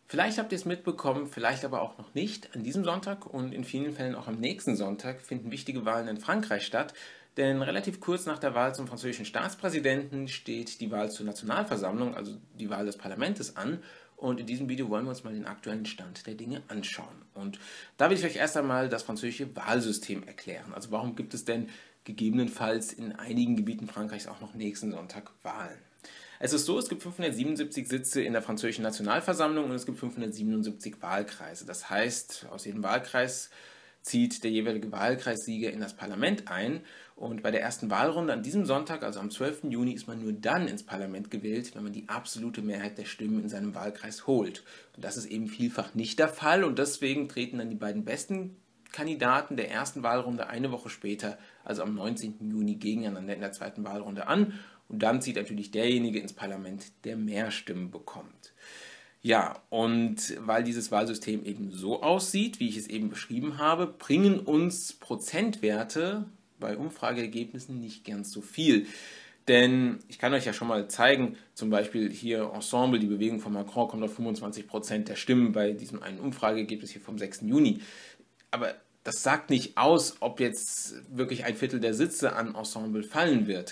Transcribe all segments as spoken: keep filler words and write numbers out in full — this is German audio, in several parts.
Vielleicht habt ihr es mitbekommen, vielleicht aber auch noch nicht. An diesem Sonntag und in vielen Fällen auch am nächsten Sonntag finden wichtige Wahlen in Frankreich statt. Denn relativ kurz nach der Wahl zum französischen Staatspräsidenten steht die Wahl zur Nationalversammlung, also die Wahl des Parlaments, an. Und in diesem Video wollen wir uns mal den aktuellen Stand der Dinge anschauen. Und da will ich euch erst einmal das französische Wahlsystem erklären. Also warum gibt es denn gegebenenfalls in einigen Gebieten Frankreichs auch noch nächsten Sonntag Wahlen? Es ist so, es gibt fünfhundertsiebenundsiebzig Sitze in der französischen Nationalversammlung und es gibt fünfhundertsiebenundsiebzig Wahlkreise. Das heißt, aus jedem Wahlkreis zieht der jeweilige Wahlkreissieger in das Parlament ein. Und bei der ersten Wahlrunde an diesem Sonntag, also am zwölften Juni, ist man nur dann ins Parlament gewählt, wenn man die absolute Mehrheit der Stimmen in seinem Wahlkreis holt. Und das ist eben vielfach nicht der Fall und deswegen treten dann die beiden besten Kandidaten der ersten Wahlrunde eine Woche später, also am neunzehnten Juni, gegeneinander in der zweiten Wahlrunde an. Und dann zieht natürlich derjenige ins Parlament, der mehr Stimmen bekommt. Ja, und weil dieses Wahlsystem eben so aussieht, wie ich es eben beschrieben habe, bringen uns Prozentwerte bei Umfrageergebnissen nicht ganz so viel. Denn ich kann euch ja schon mal zeigen, zum Beispiel hier Ensemble, die Bewegung von Macron, kommt auf fünfundzwanzig Prozent der Stimmen bei diesem einen Umfrageergebnis hier vom sechsten Juni. Aber das sagt nicht aus, ob jetzt wirklich ein Viertel der Sitze an Ensemble fallen wird.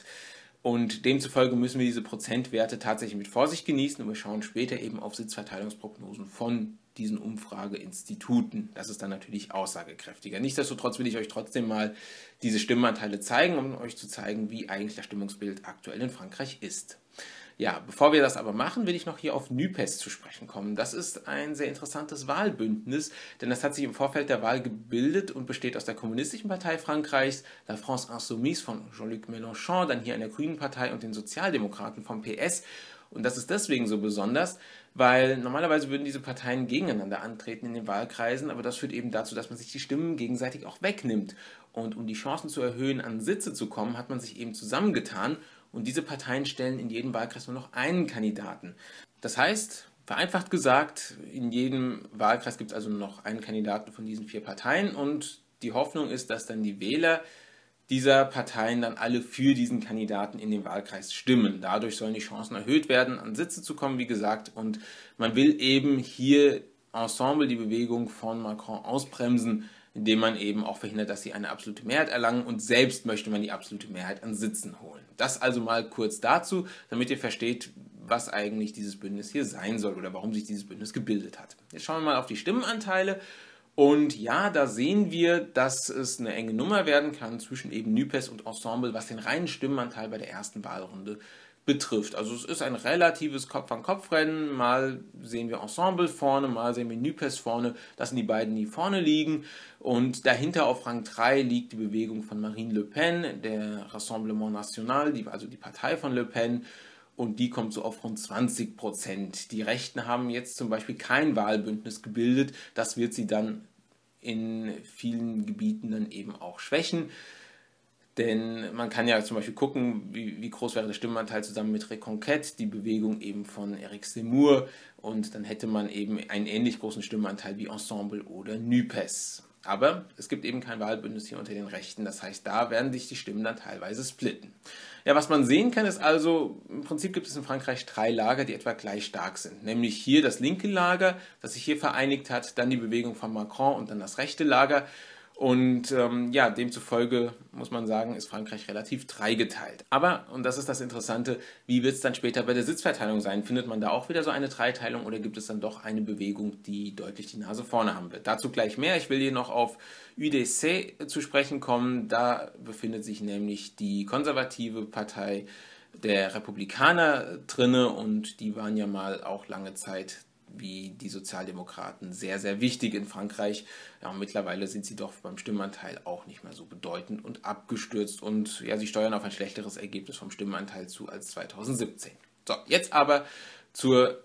Und demzufolge müssen wir diese Prozentwerte tatsächlich mit Vorsicht genießen und wir schauen später eben auf Sitzverteilungsprognosen von diesen Umfrageinstituten. Das ist dann natürlich aussagekräftiger. Nichtsdestotrotz will ich euch trotzdem mal diese Stimmenanteile zeigen, um euch zu zeigen, wie eigentlich das Stimmungsbild aktuell in Frankreich ist. Ja, bevor wir das aber machen, will ich noch hier auf NUPES zu sprechen kommen. Das ist ein sehr interessantes Wahlbündnis, denn das hat sich im Vorfeld der Wahl gebildet und besteht aus der Kommunistischen Partei Frankreichs, la France Insoumise von Jean-Luc Mélenchon, dann hier einer Grünen Partei und den Sozialdemokraten vom P S. Und das ist deswegen so besonders, weil normalerweise würden diese Parteien gegeneinander antreten in den Wahlkreisen, aber das führt eben dazu, dass man sich die Stimmen gegenseitig auch wegnimmt. Und um die Chancen zu erhöhen, an Sitze zu kommen, hat man sich eben zusammengetan. Und diese Parteien stellen in jedem Wahlkreis nur noch einen Kandidaten. Das heißt, vereinfacht gesagt, in jedem Wahlkreis gibt es also nur noch einen Kandidaten von diesen vier Parteien und die Hoffnung ist, dass dann die Wähler dieser Parteien dann alle für diesen Kandidaten in den Wahlkreis stimmen. Dadurch sollen die Chancen erhöht werden, an Sitze zu kommen, wie gesagt, und man will eben hier Ensemble, die Bewegung von Macron, ausbremsen, indem man eben auch verhindert, dass sie eine absolute Mehrheit erlangen und selbst möchte man die absolute Mehrheit an Sitzen holen. Das also mal kurz dazu, damit ihr versteht, was eigentlich dieses Bündnis hier sein soll oder warum sich dieses Bündnis gebildet hat. Jetzt schauen wir mal auf die Stimmenanteile und ja, da sehen wir, dass es eine enge Nummer werden kann zwischen eben NUPES und Ensemble, was den reinen Stimmenanteil bei der ersten Wahlrunde betrifft. Also es ist ein relatives Kopf-an-Kopf-Rennen, mal sehen wir Ensemble vorne, mal sehen wir NUPES vorne, das sind die beiden, die vorne liegen und dahinter auf Rang drei liegt die Bewegung von Marine Le Pen, der Rassemblement National, die, also die Partei von Le Pen und die kommt so auf rund zwanzig Prozent. Die Rechten haben jetzt zum Beispiel kein Wahlbündnis gebildet, das wird sie dann in vielen Gebieten dann eben auch schwächen. Denn man kann ja zum Beispiel gucken, wie, wie groß wäre der Stimmenanteil zusammen mit Reconquête, die Bewegung eben von Éric Zemmour. Und dann hätte man eben einen ähnlich großen Stimmenanteil wie Ensemble oder NUPES. Aber es gibt eben kein Wahlbündnis hier unter den Rechten. Das heißt, da werden sich die Stimmen dann teilweise splitten. Ja, was man sehen kann, ist also, im Prinzip gibt es in Frankreich drei Lager, die etwa gleich stark sind. Nämlich hier das linke Lager, das sich hier vereinigt hat, dann die Bewegung von Macron und dann das rechte Lager. Und ähm, ja, demzufolge muss man sagen, ist Frankreich relativ dreigeteilt. Aber, und das ist das Interessante, wie wird es dann später bei der Sitzverteilung sein? Findet man da auch wieder so eine Dreiteilung oder gibt es dann doch eine Bewegung, die deutlich die Nase vorne haben wird? Dazu gleich mehr. Ich will hier noch auf U D C zu sprechen kommen. Da befindet sich nämlich die konservative Partei der Republikaner drinne und die waren ja mal auch lange Zeit wie die Sozialdemokraten sehr, sehr wichtig in Frankreich. Ja, und mittlerweile sind sie doch beim Stimmenanteil auch nicht mehr so bedeutend und abgestürzt und ja, sie steuern auf ein schlechteres Ergebnis vom Stimmenanteil zu als zweitausendsiebzehn. So, jetzt aber zur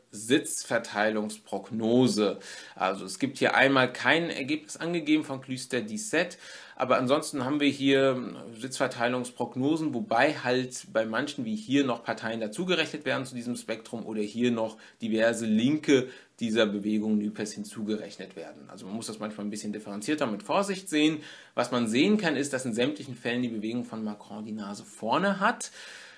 Sitzverteilungsprognose. Also es gibt hier einmal kein Ergebnis angegeben von Cluster dezisieben, aber ansonsten haben wir hier Sitzverteilungsprognosen, wobei halt bei manchen wie hier noch Parteien dazugerechnet werden zu diesem Spektrum oder hier noch diverse Linke dieser Bewegung NUPES hinzugerechnet werden. Also man muss das manchmal ein bisschen differenzierter mit Vorsicht sehen. Was man sehen kann, ist, dass in sämtlichen Fällen die Bewegung von Macron die Nase vorne hat.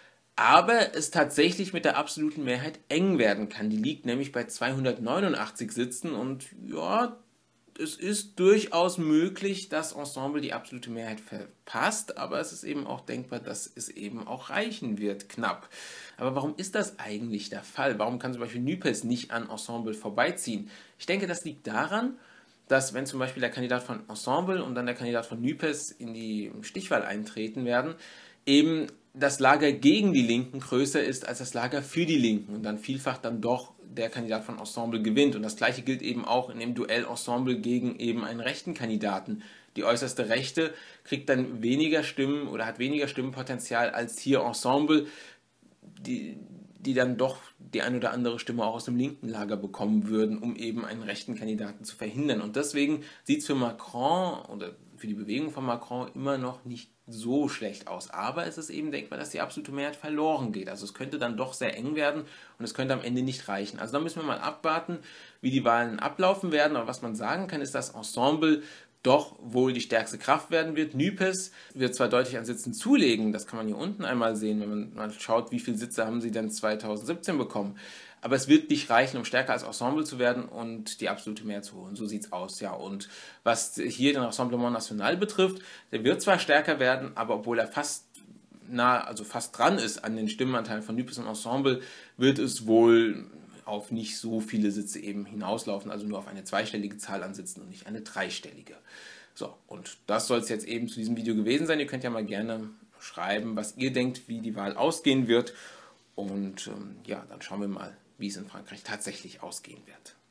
aber es tatsächlich mit der absoluten Mehrheit eng werden kann. Die liegt nämlich bei zweihundertneunundachtzig Sitzen und ja, es ist durchaus möglich, dass Ensemble die absolute Mehrheit verpasst, aber es ist eben auch denkbar, dass es eben auch reichen wird, knapp. Aber warum ist das eigentlich der Fall? Warum kann zum Beispiel NUPES nicht an Ensemble vorbeiziehen? Ich denke, das liegt daran, dass wenn zum Beispiel der Kandidat von Ensemble und dann der Kandidat von NUPES in die Stichwahl eintreten werden, eben das Lager gegen die Linken größer ist als das Lager für die Linken und dann vielfach dann doch der Kandidat von Ensemble gewinnt. Und das gleiche gilt eben auch in dem Duell Ensemble gegen eben einen rechten Kandidaten. Die äußerste Rechte kriegt dann weniger Stimmen oder hat weniger Stimmenpotenzial als hier Ensemble, die, die dann doch die ein oder andere Stimme auch aus dem linken Lager bekommen würden, um eben einen rechten Kandidaten zu verhindern. Und deswegen sieht es für Macron oder für die Bewegung von Macron immer noch nicht so schlecht aus. Aber es ist eben denkbar, dass die absolute Mehrheit verloren geht. Also es könnte dann doch sehr eng werden und es könnte am Ende nicht reichen. Also da müssen wir mal abwarten, wie die Wahlen ablaufen werden. Aber was man sagen kann, ist, dass Ensemble doch wohl die stärkste Kraft werden wird. NUPES wird zwar deutlich an Sitzen zulegen, das kann man hier unten einmal sehen, wenn man mal schaut, wie viele Sitze haben sie denn zweitausendsiebzehn bekommen. Aber es wird nicht reichen, um stärker als Ensemble zu werden und die absolute Mehrheit zu holen. So sieht es aus, ja. Und was hier den Rassemblement National betrifft, der wird zwar stärker werden, aber obwohl er fast nah, also fast dran ist an den Stimmenanteilen von NUPES und Ensemble, wird es wohl auf nicht so viele Sitze eben hinauslaufen, also nur auf eine zweistellige Zahl an Sitzen und nicht eine dreistellige. So, und das soll es jetzt eben zu diesem Video gewesen sein. Ihr könnt ja mal gerne schreiben, was ihr denkt, wie die Wahl ausgehen wird. Und ähm, ja, dann schauen wir mal, wie es in Frankreich tatsächlich ausgehen wird.